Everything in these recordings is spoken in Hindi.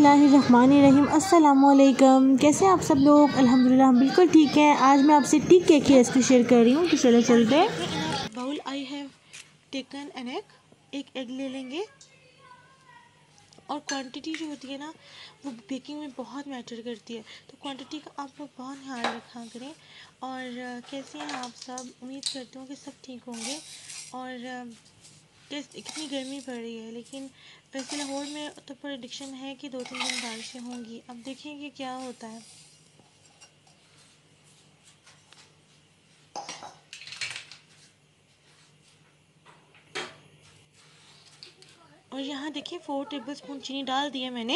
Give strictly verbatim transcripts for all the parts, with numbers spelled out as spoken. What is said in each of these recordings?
बिस्मिल्लाहिर्रहमानिर्रहीम। अस्सलामुअलैकुम। कैसे हैं आप सब लोग? अल्हम्दुलिल्लाह हम बिल्कुल ठीक है। आज मैं आपसे टी केक की रेसिपी शेयर कर रही हूँ, तो चलो चलते हैं। Bowl I have taken an egg. एक एग ले लेंगे और क्वांटिटी जो होती है ना वो बेकिंग में बहुत मैटर करती है, तो क्वांटिटी का आप लोग बहुत ध्यान रखा करें। और कैसे हैं आप सब? उम्मीद करती हूँ कि सब ठीक होंगे। और कितनी गर्मी पड़ रही है, लेकिन वैसे लाहौर में तो प्रेडिक्शन है कि दो तीन दिन बारिशें होंगी। अब देखेंगे क्या होता है। और यहाँ देखिए फोर टेबल स्पून चीनी डाल दिया मैंने।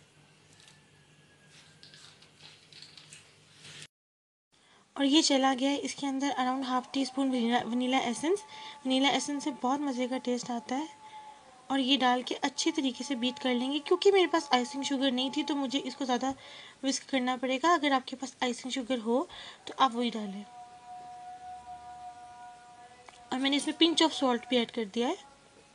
और ये चला गया है इसके अंदर around half teaspoon vanilla essence. Vanilla essence से बहुत मज़े का टेस्ट आता है। और ये डाल के अच्छे तरीके से बीट कर लेंगे। क्योंकि मेरे पास आइसिंग शुगर नहीं थी तो मुझे इसको ज़्यादा विस्क करना पड़ेगा। अगर आपके पास आइसिंग शुगर हो तो आप वही डालें। और मैंने इसमें पिंच ऑफ सॉल्ट भी ऐड कर दिया है।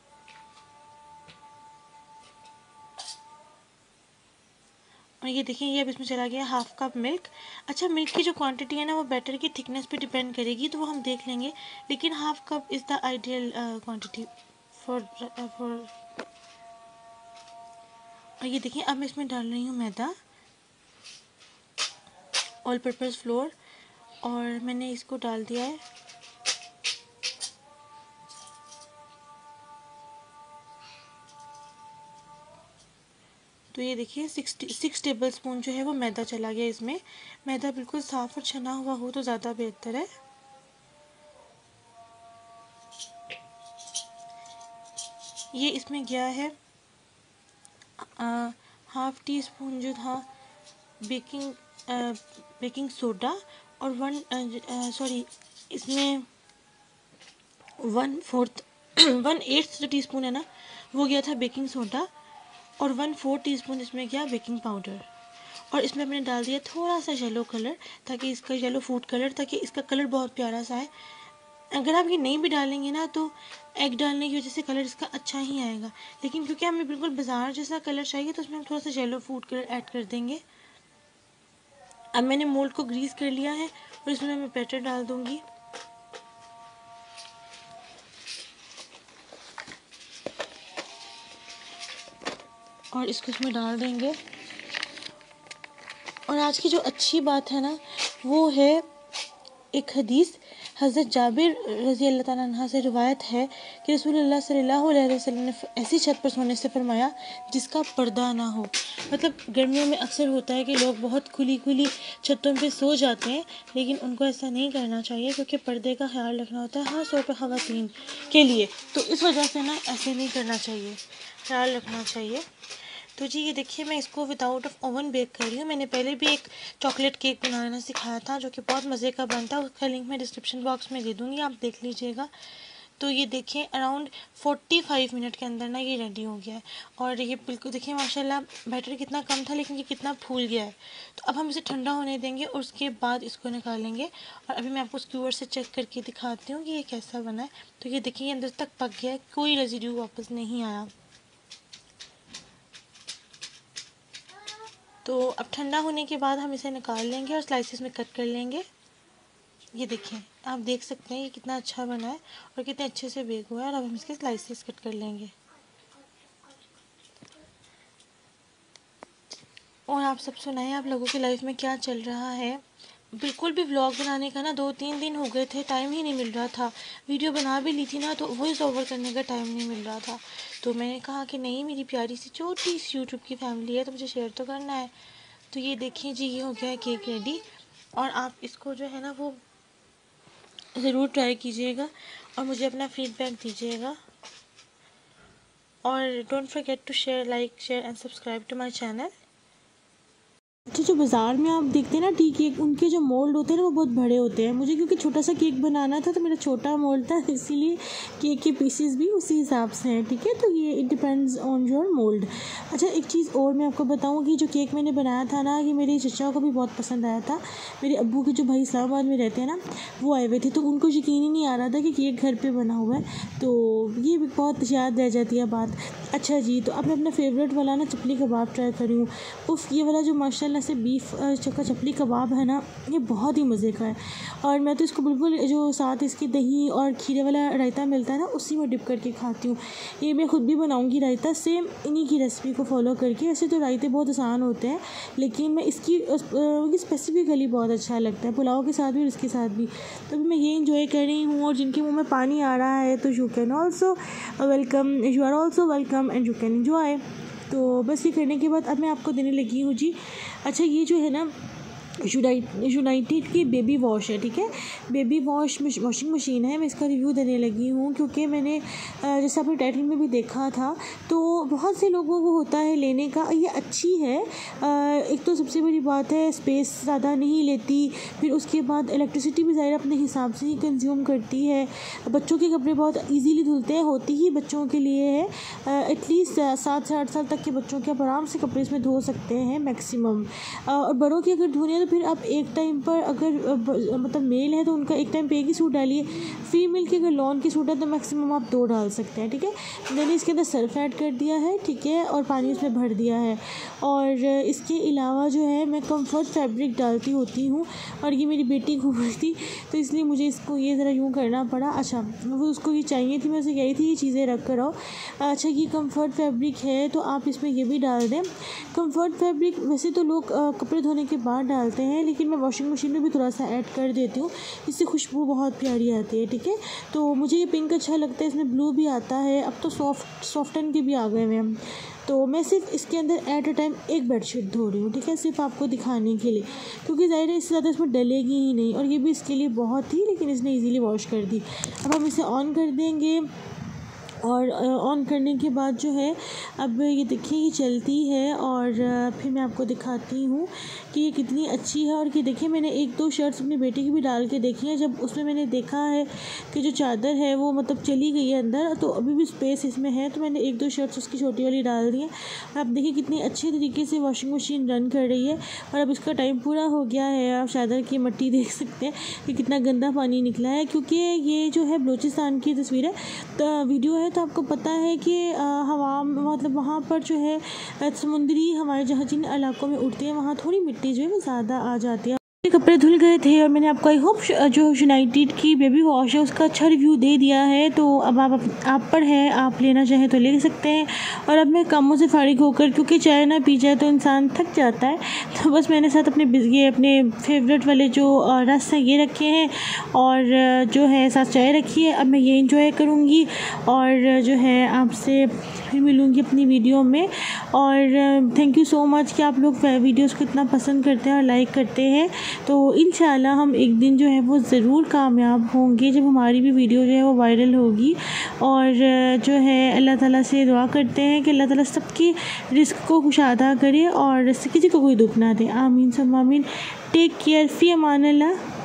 और ये देखिए ये अब इसमें चला गया हाफ कप मिल्क। अच्छा, मिल्क की जो क्वांटिटी है ना वो बैटर की थिकनेस पे डिपेंड करेगी, तो वो हम देख लेंगे, लेकिन half cup is the ideal quantity for for और ये देखिए अब मैं इसमें डाल रही हूँ मैदा, ऑल पर्पज़ फ्लोर, और मैंने इसको डाल दिया है। तो ये देखिए सिक्स सिक्स टेबल स्पून जो है वो मैदा चला गया इसमें। मैदा बिल्कुल साफ़ और छना हुआ हो तो ज़्यादा बेहतर है। ये इसमें गया है हाफ टी स्पून जो था बेकिंग बेकिंग सोडा, और वन सॉरी इसमें वन फोर्थ वन एट्थ जो टी स्पून है ना वो गया था बेकिंग सोडा, और वन फोर्थ टी स्पून इसमें गया बेकिंग पाउडर। और इसमें मैंने डाल दिया थोड़ा सा येलो कलर, ताकि इसका येलो फूड कलर, ताकि इसका कलर बहुत प्यारा सा है। अगर आप ये नहीं भी डालेंगे ना तो एग डालने की वजह से कलर इसका अच्छा ही आएगा, लेकिन क्योंकि हमें बिल्कुल बाजार जैसा कलर चाहिए तो उसमें हम थोड़ा सा येलो फूड कलर ऐड कर देंगे। अब मैंने मोल्ड को ग्रीस कर लिया है और इसमें मैं बैटर डाल दूंगी। और इसको इसमें डाल देंगे। और आज की जो अच्छी बात है ना वो है एक हदीस हज़रत जाबिर रज़ी अल्लाह ताला अन्हा से रिवायत है कि रसूलुल्लाह सल्लल्लाहु अलैहि वसल्लम ने ऐसी छत पर सोने से फरमाया जिसका पर्दा ना हो। मतलब गर्मियों में अक्सर होता है कि लोग बहुत खुली खुली छतों पे सो जाते हैं, लेकिन उनको ऐसा नहीं करना चाहिए क्योंकि पर्दे का ख्याल रखना होता है ख़ास तौर पर ख़वातीन के लिए। तो इस वजह से ना ऐसे नहीं करना चाहिए, ख्याल रखना चाहिए। तो जी ये देखिए मैं इसको विदाउट ऑफ ओवन बेक कर रही हूँ। मैंने पहले भी एक चॉकलेट केक बनाना सिखाया था जो कि बहुत मज़े का बनता है, उसका लिंक मैं डिस्क्रिप्शन बॉक्स में दे दूँगी, आप देख लीजिएगा। तो ये देखिए अराउंड फोर्टी फाइव मिनट के अंदर ना ये रेडी हो गया है। और ये बिल्कुल देखिए माशाल्लाह बैटर कितना कम था लेकिन ये कितना फूल गया है। तो अब हम इसे ठंडा होने देंगे और उसके बाद इसको निकालेंगे। और अभी मैं आपको स्क्यूअर से चेक करके दिखाती हूँ कि ये कैसा बना है। तो ये देखिए ये अंदर तक पक गया है, कोई रेजिड्यू वापस नहीं आया। तो अब ठंडा होने के बाद हम इसे निकाल लेंगे और स्लाइसेस में कट कर लेंगे। ये देखिए आप देख सकते हैं ये कितना अच्छा बना है और कितने अच्छे से बेक हुआ है। और अब हम इसके स्लाइसेस कट कर लेंगे। और आप सब सुनाएं, आप लोगों की लाइफ में क्या चल रहा है? बिल्कुल भी व्लॉग बनाने का ना दो तीन दिन हो गए थे, टाइम ही नहीं मिल रहा था। वीडियो बना भी ली थी ना तो वॉइस ओवर करने का टाइम नहीं मिल रहा था। तो मैंने कहा कि नहीं, मेरी प्यारी सी छोटी सी यूट्यूब की फैमिली है तो मुझे शेयर तो करना है। तो ये देखिए जी ये हो गया है केक रेडी। और आप इसको जो है ना वो ज़रूर ट्राई कीजिएगा और मुझे अपना फीडबैक दीजिएगा। और don't forget to share, like, share and subscribe to my channel. अच्छा जो बाज़ार में आप देखते हैं ना टी केक, उनके जो मोल्ड होते हैं ना वो बहुत बड़े होते हैं। मुझे क्योंकि छोटा सा केक बनाना था तो मेरा छोटा मोल्ड था, इसीलिए केक के पीसेस भी उसी हिसाब से हैं, ठीक है। तो ये it depends on your mould. अच्छा एक चीज़ और मैं आपको बताऊँ कि जो केक मैंने बनाया था ना, ये मेरे चचा को भी बहुत पसंद आया था। मेरे अब्बू के जो भाई इस्लामाबाद में रहते हैं ना, वो आए हुए थे, तो उनको यकीन ही नहीं आ रहा था कि केक घर पे बना हुआ है। तो ये भी बहुत याद रह जाती है बात। अच्छा जी, तो अब मैं अपना फेवरेट वाला ना चपली कबाब ट्राई करी हूँ। उफ, ये वाला जो माशाल्लाह से बीफ चक्का चपली कबाब है ना, ये बहुत ही मज़े का है। और मैं तो इसको बिल्कुल जो साथ इसके दही और खीरे वाला रायता मिलता है ना, उसी में डिप करके खाती हूँ। ये मैं ख़ुद भी बनाऊँगी रायता, सेम इन्हीं की रेसिपी को फॉलो करके। ऐसे तो रायते बहुत आसान होते हैं, लेकिन मैं इसकी स्पेसिफिकली बहुत अच्छा लगता है, पुलाव के साथ भी और इसके साथ भी। तो मैं ये इंजॉय कर रही हूँ, और जिनके मुँह में पानी आ रहा है तो you can also welcome, you are also welcome and you can enjoy. तो बस ये करने के बाद अब मैं आपको देने लगी हूँ जी। अच्छा ये जो है ना यूनाइटेड की बेबी वॉश है, ठीक है। बेबी वॉश वॉशिंग मशीन है, मैं इसका रिव्यू देने लगी हूँ क्योंकि मैंने जैसे आपने टाइटल में भी देखा था, तो बहुत से लोगों को होता है लेने का। ये अच्छी है, एक तो सबसे बड़ी बात है स्पेस ज़्यादा नहीं लेती, फिर उसके बाद इलेक्ट्रिसिटी भी ज़ाहिर अपने हिसाब से ही कंज्यूम करती है। बच्चों के कपड़े बहुत ईजीली धुलते हैं, होती ही बच्चों के लिए है। एटलीस्ट सात से आठ साल तक के बच्चों के आप आराम से कपड़े इसमें धो सकते हैं मैक्सिमम। और बड़ों की अगर धोने तो फिर आप एक टाइम पर अगर मतलब मेल है तो उनका एक टाइम पे एक ही सूट डालिए, फीमेल की अगर लॉन की सूट है तो मैक्सिमम आप दो डाल सकते हैं, ठीक है। मैंने इसके अंदर सर्फ ऐड कर दिया है, ठीक है, और पानी उसमें भर दिया है। और इसके अलावा जो है मैं कंफर्ट फैब्रिक डालती होती हूँ, और ये मेरी बेटी घूम रही थी तो इसलिए मुझे इसको ये ज़रा यूँ करना पड़ा। अच्छा वो उसको ये चाहिए थी, मैं उसे कही थी ये चीज़ें रख कर आओ। अच्छा ये कंफर्ट फैब्रिक है तो आप इसमें ये भी डाल दें। कंफर्ट फैब्रिक वैसे तो लोग कपड़े धोने के बाद डालते हैं, लेकिन मैं वॉशिंग मशीन में भी थोड़ा सा ऐड कर देती हूँ, इससे खुशबू बहुत प्यारी आती है, ठीक है। तो मुझे ये पिंक अच्छा लगता है, इसमें ब्लू भी आता है, अब तो सॉफ्ट सॉफ्टन के भी आ गए हैं। तो मैं सिर्फ इसके अंदर एट अ टाइम एक बेडशीट धो रही हूँ, ठीक है, सिर्फ आपको दिखाने के लिए, क्योंकि ज़ाहिर है इससे ज़्यादा इसमें डलेगी ही नहीं, और ये भी इसके लिए बहुत थी, लेकिन इसने इजीली वॉश कर दी। अब हम इसे ऑन कर देंगे, और ऑन करने के बाद जो है अब ये देखिए ये चलती है, और फिर मैं आपको दिखाती हूँ कि ये कितनी अच्छी है। और कि देखिए मैंने एक दो शर्ट्स अपनी बेटी की भी डाल के देखी है, जब उसमें मैंने देखा है कि जो चादर है वो मतलब चली गई है अंदर, तो अभी भी स्पेस इसमें है, तो मैंने एक दो शर्ट्स उसकी छोटी वाली डाल दी हैं। आप देखिए कितनी अच्छे तरीके से वॉशिंग मशीन रन कर रही है। और अब इसका टाइम पूरा हो गया है, आप चादर की मट्टी देख सकते हैं कि कितना गंदा पानी निकला है, क्योंकि ये जो है बलूचिस्तान की तस्वीर है, तो वीडियो है, तो आपको पता है कि हवा मतलब वहाँ पर जो है समुद्री हमारे जहाँ जिन इलाकों में उड़ती है वहाँ थोड़ी मिट्टी जो है वो ज़्यादा आ जाती है। कपड़े धुल गए थे और मैंने आपको आई होप जो यूनाइटेड की बेबी वॉश है उसका अच्छा रिव्यू दे दिया है। तो अब आप आप पर है, आप लेना चाहें तो ले सकते हैं। और अब मैं कामों से फारिग होकर, क्योंकि चाय ना पी जाए तो इंसान थक जाता है, तो बस मैंने साथ अपने ये अपने फेवरेट वाले जो रस हैं ये रखे हैं, और जो है साथ चाय रखी है। अब मैं ये इंजॉय करूँगी, और जो है आपसे फिर मिलूँगी अपनी वीडियो में। और थैंक यू सो मच कि आप लोग वीडियोज़ को इतना पसंद करते हैं और लाइक करते हैं। तो इंशाल्लाह हम एक दिन जो है वो ज़रूर कामयाब होंगे, जब हमारी भी वीडियो जो है वो वायरल होगी। और जो है अल्लाह ताला से दुआ करते हैं कि अल्लाह ताला सबकी रिस्क को कुशादा करे और किसी को कोई दुख ना दे। आमीन सब आमीन। टेक केयर, फ़ी अमान अल्लाह।